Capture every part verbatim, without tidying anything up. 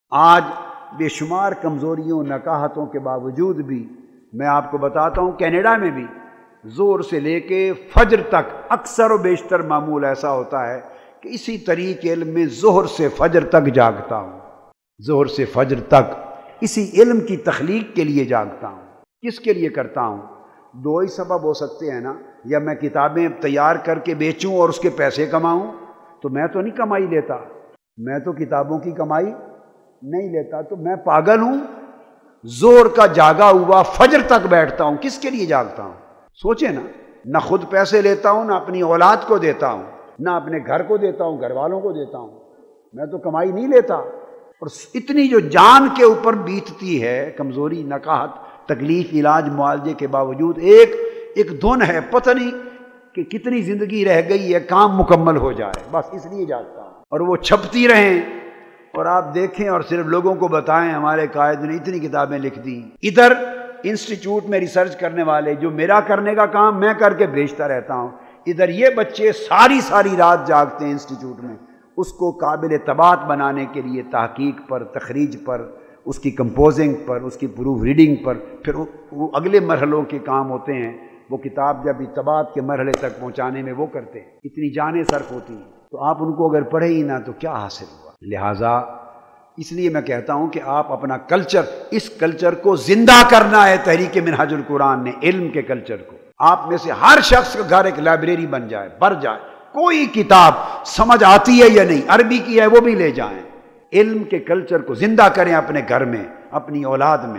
آج بے شمار کمزوریوں نکاہتوں کے باوجود بھی میں آپ کو بتاتا ہوں کینیڈا میں بھی زور سے لے کے فجر تک اکثر و بیشتر معمول ایسا ہوتا ہے کہ اسی طریق علم میں ظہر سے فجر تک جاگتا ہوں، ظہر سے فجر تک اسی علم کی تخلیق کے لیے جاگتا ہوں۔ کس کے لیے کرتا ہوں؟ دو ہی سبب ہو سکتے ہیں نا، یا میں کتابیں تیار کر کے بیچوں اور اس کے پیسے کماؤں، تو میں تو نہیں کمائی لیتا، میں تو کتابوں کی کمائی نہیں لیتا، تو میں پاگل ہوں؟ زور کا جاگا ہوا فجر تک بیٹھتا ہوں، کس کے لیے جاگتا ہوں؟ سوچیں نا، نہ خود پیسے لیتا ہوں، نہ اپنی اولاد کو دیتا ہوں، نہ اپنے گھر کو دیتا ہوں، گھر والوں کو دیتا ہوں، میں تو کمائی نہیں لیتا، اور اتنی جو جان کے اوپر بیتتی ہے، کمزوری، نکاہت، تکلیف، علاج، معالجے کے باوجود ایک ایک دھن ہے، پتہ نہیں کہ کتنی زندگی رہ گئی ہے کام مکمل ہو جائے، بس اس لیے جاگتا ہوں۔ اور وہ چھپتی رہیں اور آپ دیکھیں اور صرف لوگوں کو بتائیں ہمارے قائد نے اتنی کتابیں لکھ دی۔ ادھر انسٹیٹیوٹ میں ریسرچ کرنے والے جو میرا کرنے کا کام میں کر کے بھیجتا رہتا ہوں، ادھر یہ بچے ساری ساری رات جاگتے ہیں انسٹیٹیوٹ میں اس کو قابل اعتماد بنانے کے لیے، تحقیق پر، تخریج پر، اس کی کمپوزنگ پر، اس کی پروف ریڈنگ پر، پھر وہ اگلے مرحلوں کے کام ہوتے ہیں، وہ کتاب جب اعتماد کے مرحلے تک پہنچانے میں وہ کرتے ہیں، اتنی جانیں صرف ہوتی ہیں، تو آپ ان کو اگر پڑھے ہی نہ تو کیا حاصل ہوا؟ لہٰذا اس لیے میں کہتا ہوں کہ آپ اپنا کلچر، اس کلچر کو زندہ کرنا ہے۔ تحریک منہاج القرآن نے علم کے کلچر کو، آپ میں سے ہر شخص کا گھر ایک لائبریری بن جائے، بھر جائے، کوئی کتاب سمجھ آتی ہے یا نہیں، عربی کی ہے وہ بھی لے جائیں، علم کے کلچر کو زندہ کریں اپنے گھر میں، اپنی اولاد میں۔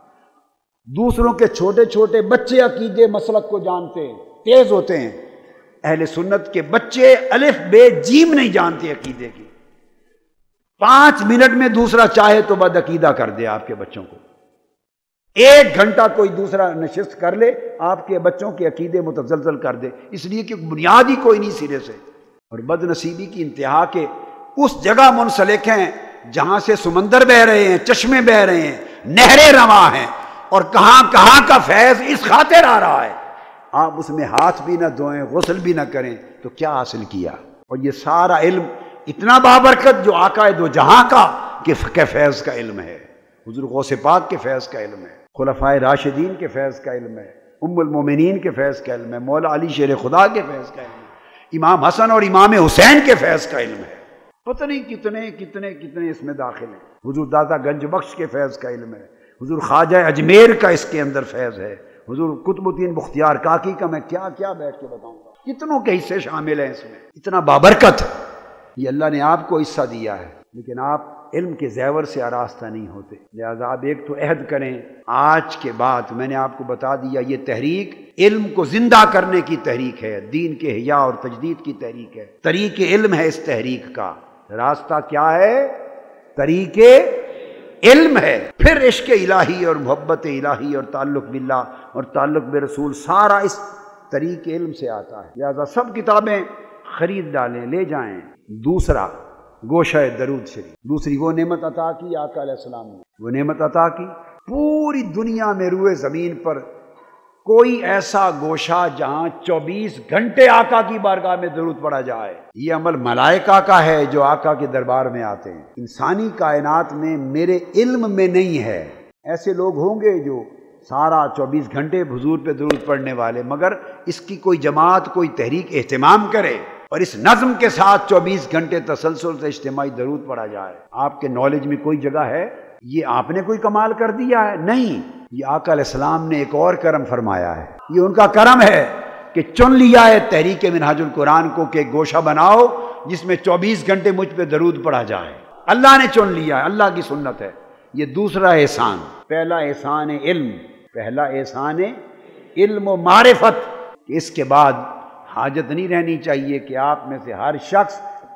دوسروں کے چھوٹے چھوٹے بچے عقیدے مسلک کو جانتے ہیں، تیز ہوتے ہیں، اہل سنت کے بچے الف بے جیم نہیں جانتے عقیدے کی، پانچ منٹ میں دوسرا چاہے تو بد عقیدہ کر دے آپ کے بچوں کو، ایک گھنٹہ کوئی دوسرا نشست کر لے آپ کے بچوں کے عقیدے متزلزل کر دے، اس لیے کہ بنیاد ہی کوئی نہیں سرے سے۔ اور بد نصیبی کی انتہا کے اس جگہ منسلک ہیں جہاں سے سمندر بہ رہے ہیں، چشمے بہ رہے ہیں، نہریں رواں ہیں، اور کہاں کہاں کا فیض اس خاطر آ رہا ہے، آپ اس میں ہاتھ بھی نہ دھوئیں، غسل بھی نہ کریں تو کیا حاصل کیا؟ اور یہ سارا علم اتنا بابرکت جو آقا دو جہاں کا کہ فیض کا علم ہے، حضور غوث پاک کے فیض کا علم ہے، خلفائے راشدین کے فیض کا علم ہے، ام المومنین کے فیض کا علم ہے، مولا علی شیر خدا کے فیض کا علم ہے، امام حسن اور امام حسین کے فیض کا علم ہے، پتہ نہیں کتنے کتنے کتنے اس میں داخل ہیں، حضور داتا گنج بخش کے فیض کا علم ہے، حضور خواجہ اجمیر کا اس کے اندر فیض ہے، حضور قطب الدین بختیار کاکی کا میں کیا کیا بیٹھ کے بتاؤں گا، کتنوں کے حصے شامل ہیں اس میں، اتنا بابرکت یہ اللہ نے آپ کو حصہ دیا ہے، لیکن آپ علم کے زیور سے آراستہ نہیں ہوتے۔ لہذا آپ ایک تو عہد کریں، آج کے بعد میں نے آپ کو بتا دیا یہ تحریک علم کو زندہ کرنے کی تحریک ہے، دین کے احیاء اور تجدید کی تحریک ہے، طریق علم ہے اس تحریک کا، راستہ کیا ہے؟ طریق علم ہے، پھر عشق الہی اور محبت الہی اور تعلق باللہ اور تعلق برسول سارا اس طریق علم سے آتا ہے۔ لہذا سب کتابیں خرید ڈالیں، لے جائیں۔ دوسرا گوشہ درود شریف، دوسری وہ نعمت عطا کی آقا علیہ السلام نے، وہ نعمت عطا کی پوری دنیا میں روئے زمین پر کوئی ایسا گوشہ جہاں چوبیس گھنٹے آقا کی بارگاہ میں درود پڑھا جائے۔ یہ عمل ملائکہ کا ہے جو آقا کے دربار میں آتے ہیں، انسانی کائنات میں میرے علم میں نہیں ہے۔ ایسے لوگ ہوں گے جو سارا چوبیس گھنٹے حضور پہ درود پڑھنے والے، مگر اس کی کوئی جماعت، کوئی تحریک اہتمام کرے اور اس نظم کے ساتھ چوبیس گھنٹے تسلسل سے اجتماعی درود پڑھا جائے، آپ کے نالج میں کوئی جگہ ہے؟ یہ آپ نے کوئی کمال کر دیا ہے؟ نہیں، یہ آقا علیہ السلام نے ایک اور کرم فرمایا ہے، یہ ان کا کرم ہے کہ چن لیا ہے تحریک منہاج القرآن کو کہ گوشہ بناؤ جس میں چوبیس گھنٹے مجھ پہ درود پڑھا جائے، اللہ نے چن لیا ہے، اللہ کی سنت ہے۔ یہ دوسرا احسان، پہلا احسان علم، پہلا احسان علم و معرفت، کہ اس کے بعد حاجت نہیں رہنی چاہیے کہ آپ میں سے ہر شخص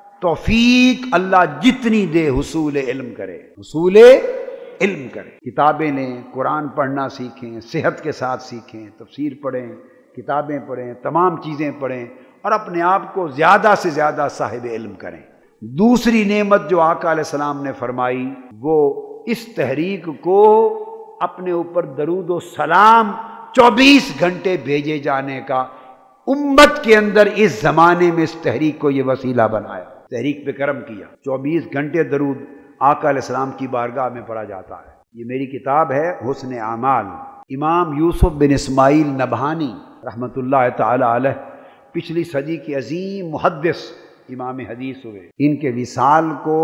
توفیق اللہ جتنی دے حصول علم کرے، حصول علم کرے، کتابیں لیں، قرآن پڑھنا سیکھیں، صحت کے ساتھ سیکھیں، تفسیر پڑھیں، کتابیں پڑھیں، تمام چیزیں پڑھیں اور اپنے آپ کو زیادہ سے زیادہ صاحب علم کریں۔ دوسری نعمت جو آقا علیہ السلام نے فرمائی وہ اس تحریک کو اپنے اوپر درود و سلام چوبیس گھنٹے بھیجے جانے کا، امت کے اندر اس زمانے میں اس تحریک کو یہ وسیلہ بنایا، تحریک پہ کرم کیا، چوبیس گھنٹے درود آقا علیہ السلام کی بارگاہ میں پڑھا جاتا ہے۔ یہ میری کتاب ہے حسن اعمال۔ امام یوسف بن اسماعیل نبہانی رحمۃ اللہ تعالی علیہ پچھلی صدی کے عظیم محدث امام حدیث ہوئے۔ ان کے وصال کو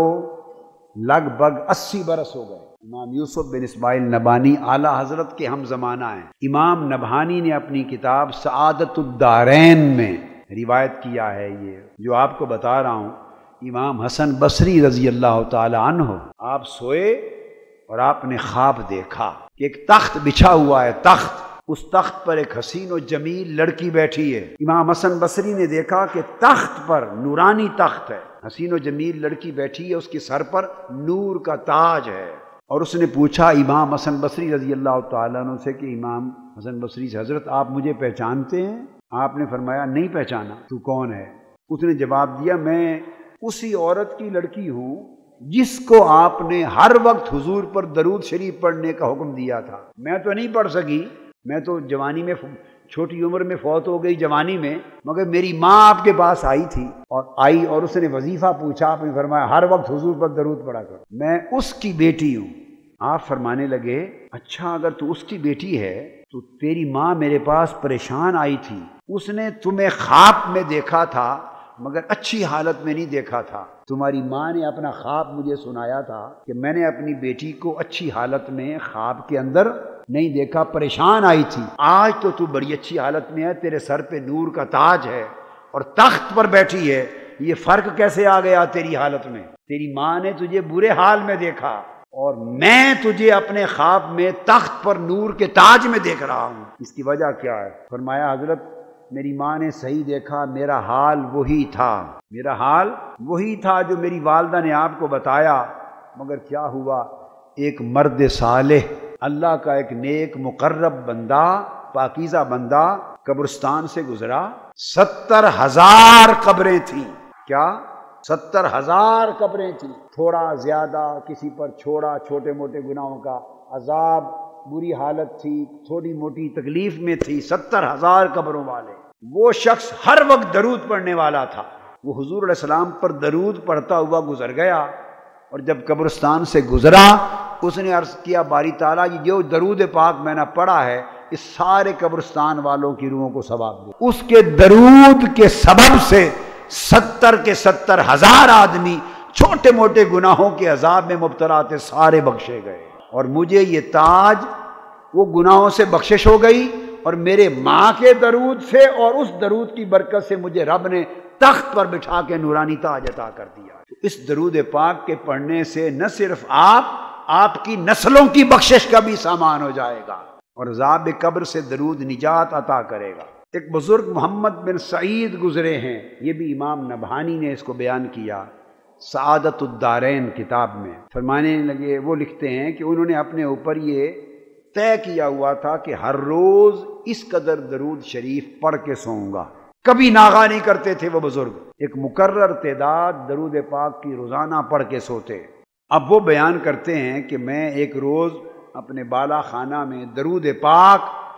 لگ بھگ اسی برس ہو گئے۔ امام یوسف بن اسماعیل نبہانی اعلیٰ حضرت کے ہم زمانہ ہیں۔ امام نبہانی نے اپنی کتاب سعادت الدارین میں روایت کیا ہے، یہ جو آپ کو بتا رہا ہوں۔ امام حسن بصری رضی اللہ تعالی عنہ آپ سوئے اور آپ نے خواب دیکھا کہ ایک تخت بچھا ہوا ہے، تخت، اس تخت پر ایک حسین و جمیل لڑکی بیٹھی ہے۔ امام حسن بصری نے دیکھا کہ تخت پر نورانی تخت ہے، حسین و جمیل لڑکی بیٹھی ہے، اس کے سر پر نور کا تاج ہے۔ اور اس نے پوچھا امام حسن بصری رضی اللہ تعالیٰ عنہ سے کہ امام حسن بصری سے حضرت آپ مجھے پہچانتے ہیں؟ آپ نے فرمایا نہیں پہچانا، تو کون ہے؟ اس نے جواب دیا میں اسی عورت کی لڑکی ہوں جس کو آپ نے ہر وقت حضور پر درود شریف پڑھنے کا حکم دیا تھا۔ میں تو نہیں پڑھ سکی، میں تو جوانی میں چھوٹی عمر میں فوت ہو گئی جوانی میں، مگر میری ماں آپ کے پاس آئی تھی اور آئی اور اس نے وظیفہ پوچھا، آپ نے فرمایا ہر وقت حضور پر درود پڑھا کر، میں اس کی بیٹی ہوں۔ آپ فرمانے لگے اچھا اگر تو اس کی بیٹی ہے تو تیری ماں میرے پاس پریشان آئی تھی، اس نے تمہیں خواب میں دیکھا تھا مگر اچھی حالت میں نہیں دیکھا تھا۔ تمہاری ماں نے اپنا خواب مجھے سنایا تھا کہ میں نے اپنی بیٹی کو اچھی حالت میں خواب کے اندر نہیں دیکھا، پریشان آئی تھی۔ آج تو تو بڑی اچھی حالت میں ہے، تیرے سر پہ نور کا تاج ہے اور تخت پر بیٹھی ہے، یہ فرق کیسے آ گیا تیری حالت میں؟ تیری ماں نے تجھے برے حال میں دیکھا اور میں تجھے اپنے خواب میں تخت پر نور کے تاج میں دیکھ رہا ہوں، اس کی وجہ کیا ہے؟ فرمایا حضرت میری ماں نے صحیح دیکھا، میرا حال وہی تھا، میرا حال وہی تھا جو میری والدہ نے آپ کو بتایا، مگر کیا ہوا؟ ایک مرد صالح، اللہ کا ایک نیک مقرب بندہ، پاکیزہ بندہ قبرستان سے گزرا۔ ستر ہزار قبریں تھیں، کیا؟ ستر ہزار قبریں تھیں، تھوڑا زیادہ کسی پر چھوڑا، چھوٹے موٹے گناہوں کا عذاب، بری حالت تھی، تھوڑی موٹی تکلیف میں تھی، ستر ہزار قبروں والے۔ وہ شخص ہر وقت درود پڑھنے والا تھا، وہ حضور علیہ السلام پر درود پڑھتا ہوا گزر گیا، اور جب قبرستان سے گزرا اس نے عرض کیا باری تعالیٰ یہ جو درود پاک میں نے پڑھا ہے اس سارے قبرستان والوں کی روحوں کو ثواب دے۔ اس کے درود کے سبب سے ستر کے ستر ہزار آدمی چھوٹے موٹے گناہوں کے عذاب میں مبتلا تھے، سارے بخشے گئے، اور مجھے یہ تاج، وہ گناہوں سے بخشش ہو گئی اور میرے ماں کے درود سے اور اس درود کی برکت سے مجھے رب نے تخت پر بٹھا کے نورانی تاج عطا کر دیا۔ اس درود پاک کے پڑھنے سے نہ صرف آپ آپ کی نسلوں کی بخشش کا بھی سامان ہو جائے گا اور عذاب قبر سے درود نجات عطا کرے گا۔ ایک بزرگ محمد بن سعید گزرے ہیں، یہ بھی امام نبہانی نے اس کو بیان کیا سعادت الدارین کتاب میں۔ فرمانے لگے، وہ لکھتے ہیں کہ انہوں نے اپنے اوپر یہ طے کیا ہوا تھا کہ ہر روز اس قدر درود شریف پڑھ کے سوؤں گا، کبھی ناغہ نہیں کرتے تھے وہ بزرگ، ایک مقرر تعداد درود پاک کی روزانہ پڑھ کے سوتے۔ اب وہ بیان کرتے ہیں کہ میں ایک روز اپنے بالا خانہ میں درود پاک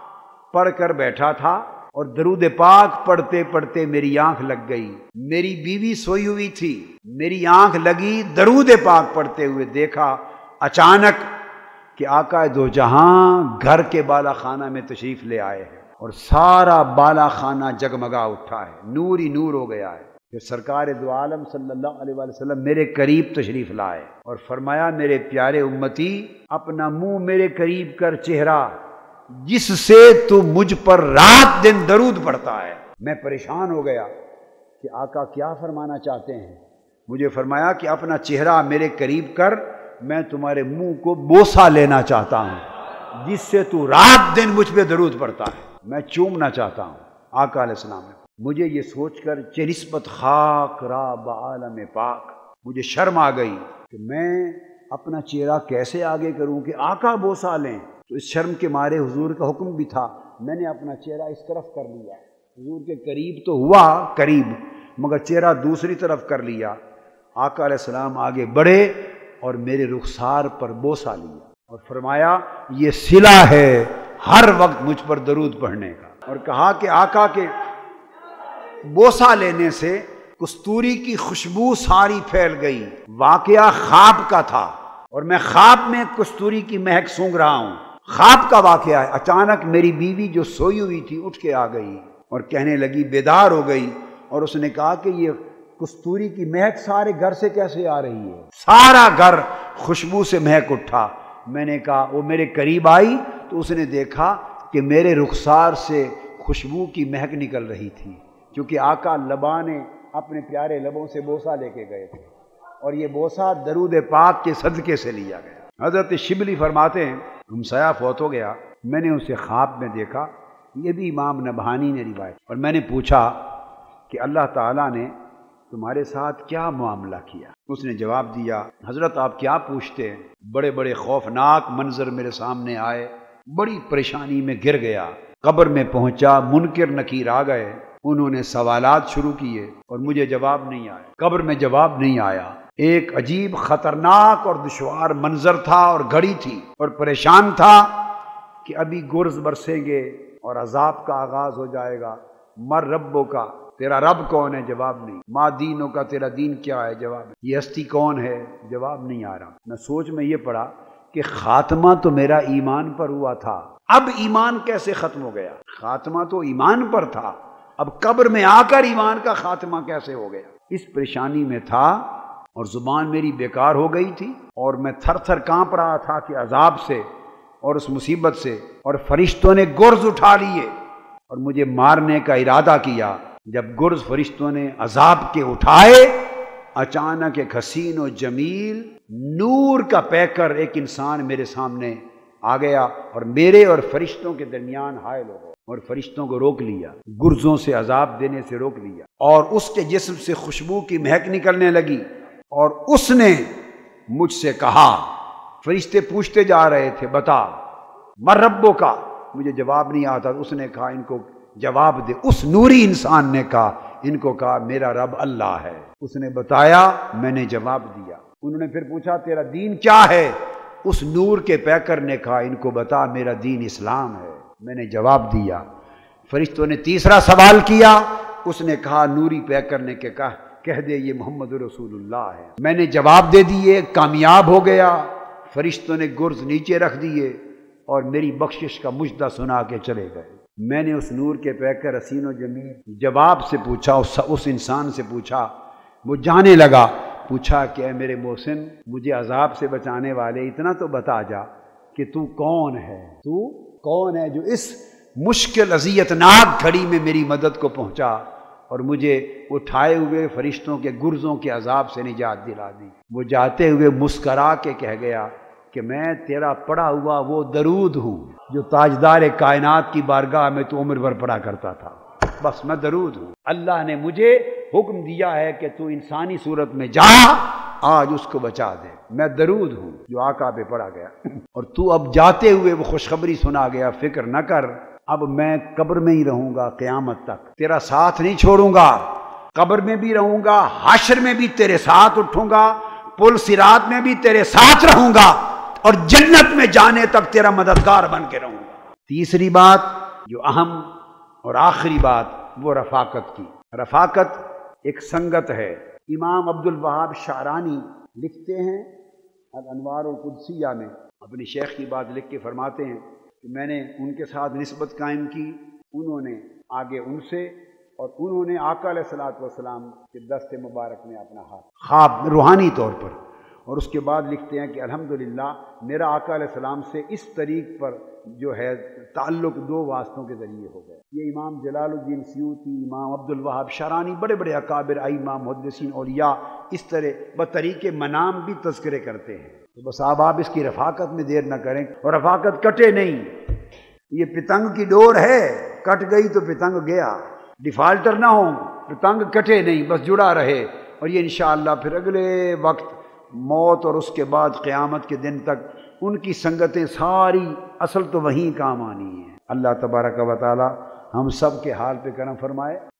پڑھ کر بیٹھا تھا اور درود پاک پڑھتے پڑھتے میری آنکھ لگ گئی، میری بیوی سوئی ہوئی تھی، میری آنکھ لگی، درود پاک پڑھتے ہوئے دیکھا اچانک کہ آقا دو جہاں گھر کے بالا خانہ میں تشریف لے آئے ہیں اور سارا بالا خانہ جگمگا اٹھا ہے، نور ہی نور ہو گیا ہے۔ کہ سرکار دو عالم صلی اللہ علیہ وآلہ وسلم میرے قریب تشریف لائے اور فرمایا میرے پیارے امتی اپنا منہ میرے قریب کر چہرہ جس سے تو مجھ پر رات دن درود پڑھتا ہے۔ میں پریشان ہو گیا کہ آقا کیا فرمانا چاہتے ہیں؟ مجھے فرمایا کہ اپنا چہرہ میرے قریب کر، میں تمہارے منہ کو بوسہ لینا چاہتا ہوں جس سے تو رات دن مجھ پہ درود پڑھتا ہے، میں چومنا چاہتا ہوں۔ آقا علیہ السلام نے مجھے یہ سوچ کر چہ نسبت خاک را بعالم پاک مجھے شرم آ گئی کہ میں اپنا چہرہ کیسے آگے کروں کہ آقا بوسہ لیں، تو اس شرم کے مارے حضور کا حکم بھی تھا، میں نے اپنا چہرہ اس طرف کر لیا، حضور کے قریب تو ہوا قریب مگر چہرہ دوسری طرف کر لیا۔ آقا علیہ السلام آگے بڑھے اور میرے رخسار پر بوسہ لیا اور فرمایا یہ صلہ ہے ہر وقت مجھ پر درود پڑھنے کا، اور کہا کہ آقا کے بوسہ لینے سے کستوری کی خوشبو ساری پھیل گئی۔ واقعہ خواب کا تھا اور میں خواب میں کستوری کی مہک سونگھ رہا ہوں، خواب کا واقعہ ہے۔ اچانک میری بیوی جو سوئی ہوئی تھی اٹھ کے آ گئی اور کہنے لگی، بیدار ہو گئی، اور اس نے کہا کہ یہ کستوری کی مہک سارے گھر سے کیسے آ رہی ہے؟ سارا گھر خوشبو سے مہک اٹھا۔ میں نے کہا، وہ میرے قریب آئی تو اس نے دیکھا کہ میرے رخسار سے خوشبو کی مہک نکل رہی تھی، کیونکہ آقا لباں نے اپنے پیارے لبوں سے بوسہ لے کے گئے تھے، اور یہ بوسہ درود پاک کے صدقے سے لیا گیا۔ حضرت شبلی فرماتے ہیں، ہمسایہ فوت ہو گیا، میں نے اسے خواب میں دیکھا، یہ بھی امام نبہانی نے روایت، اور میں نے پوچھا کہ اللہ تعالیٰ نے تمہارے ساتھ کیا معاملہ کیا؟ اس نے جواب دیا، حضرت آپ کیا پوچھتے ہیں؟ بڑے بڑے خوفناک منظر میرے سامنے آئے، بڑی پریشانی میں گر گیا۔ قبر میں پہنچا، منکر نکیر آ گئے، انہوں نے سوالات شروع کیے اور مجھے جواب نہیں آیا، قبر میں جواب نہیں آیا۔ ایک عجیب خطرناک اور دشوار منظر تھا اور گھڑی تھی، اور پریشان تھا کہ ابھی گرز برسیں گے اور عذاب کا آغاز ہو جائے گا۔ مر ربوں کا، تیرا رب کون ہے؟ جواب نہیں۔ ما دینوں کا، تیرا دین کیا ہے؟ جواب نہیں۔ یہ ہستی کون ہے؟ جواب نہیں آ رہا۔ میں سوچ میں یہ پڑا کہ خاتمہ تو میرا ایمان پر ہوا تھا، اب ایمان کیسے ختم ہو گیا؟ خاتمہ تو ایمان پر تھا، اب قبر میں آ کر ایمان کا خاتمہ کیسے ہو گیا؟ اس پریشانی میں تھا اور زبان میری بیکار ہو گئی تھی، اور میں تھر تھر کانپ رہا تھا کہ عذاب سے اور اس مصیبت سے، اور فرشتوں نے گرز اٹھا لیے اور مجھے مارنے کا ارادہ کیا۔ جب گرز فرشتوں نے عذاب کے اٹھائے، اچانک ایک حسین و جمیل نور کا پیکر ایک انسان میرے سامنے آ گیا اور میرے اور فرشتوں کے درمیان حائل ہو گیا، اور فرشتوں کو روک لیا، گرزوں سے عذاب دینے سے روک لیا، اور اس کے جسم سے خوشبو کی مہک نکلنے لگی، اور اس نے مجھ سے کہا، فرشتے پوچھتے جا رہے تھے، بتا مر ربوں کا، مجھے جواب نہیں آتا، اس نے کہا ان کو جواب دے۔ اس نوری انسان نے کہا، ان کو کہا میرا رب اللہ ہے۔ اس نے بتایا، میں نے جواب دیا۔ انہوں نے پھر پوچھا تیرا دین کیا ہے؟ اس نور کے پیکر نے کہا، ان کو بتا میرا دین اسلام ہے۔ میں نے جواب دیا۔ فرشتوں نے تیسرا سوال کیا، اس نے کہا، نوری پیکر نے کہ کہا کہہ دے یہ محمد رسول اللہ ہے۔ میں نے جواب دے دیے، کامیاب ہو گیا۔ فرشتوں نے گرز نیچے رکھ دیے اور میری بخشش کا مجدہ سنا کے چلے گئے۔ میں نے اس نور کے پیکر حسین و جمیل جواب سے پوچھا، اس, اس انسان سے پوچھا، وہ جانے لگا، پوچھا کہ اے میرے محسن، مجھے عذاب سے بچانے والے اتنا تو بتا جا کہ تو کون ہے، تو کون ہے جو اس مشکل اذیت ناک گھڑی میں میری مدد کو پہنچا اور مجھے اٹھائے ہوئے فرشتوں کے گرزوں کے عذاب سے نجات دلا دی۔ وہ جاتے ہوئے مسکرا کے کہہ گیا کہ میں تیرا پڑھا ہوا وہ درود ہوں جو تاجدار کائنات کی بارگاہ میں تو عمر بھر پڑھا کرتا تھا، بس میں درود ہوں۔ اللہ نے مجھے حکم دیا ہے کہ تو انسانی صورت میں جا، آج اس کو بچا دے، میں درود ہوں جو آقا پہ پڑھا گیا، اور تو اب جاتے ہوئے وہ خوشخبری سنا گیا، فکر نہ کر، اب میں قبر میں ہی رہوں گا قیامت تک، تیرا ساتھ نہیں چھوڑوں گا، قبر میں بھی رہوں گا، حشر میں بھی تیرے ساتھ اٹھوں گا، پل صراط میں بھی تیرے ساتھ رہوں گا، اور جنت میں جانے تک تیرا مددگار بن کے رہوں گا۔ تیسری بات جو اہم اور آخری بات، وہ رفاقت کی۔ رفاقت ایک سنگت ہے۔ امام عبد الوہاب شعرانی لکھتے ہیں الانوار القدسیہ میں، اپنی شیخ کی بات لکھ کے فرماتے ہیں کہ میں نے ان کے ساتھ نسبت قائم کی، انہوں نے آگے ان سے، اور انہوں نے آقا علیہ الصلوۃ والسلام کے دست مبارک میں اپنا ہاتھ خواب روحانی طور پر، اور اس کے بعد لکھتے ہیں کہ الحمدللہ میرا آقا علیہ السلام سے اس طریق پر جو ہے تعلق دو واسطوں کے ذریعے ہو گئے۔ یہ امام جلال الدین سیوطی، امام عبد الوہاب شعرانی، بڑے بڑے اکابر ائمہ محدثین اولیاء اس طرح بطریق منام بھی تذکرے کرتے ہیں۔ تو بس اب آپ اس کی رفاقت میں دیر نہ کریں، اور رفاقت کٹے نہیں، یہ پتنگ کی ڈور ہے، کٹ گئی تو پتنگ گیا، ڈیفالٹر نہ ہوں، پتنگ کٹے نہیں، بس جڑا رہے، اور یہ انشاءاللہ پھر اگلے وقت موت اور اس کے بعد قیامت کے دن تک ان کی سنگتیں ساری اصل تو وہیں کام آنی ہیں۔ اللہ تبارک و تعالی ہم سب کے حال پہ کرم فرمائے۔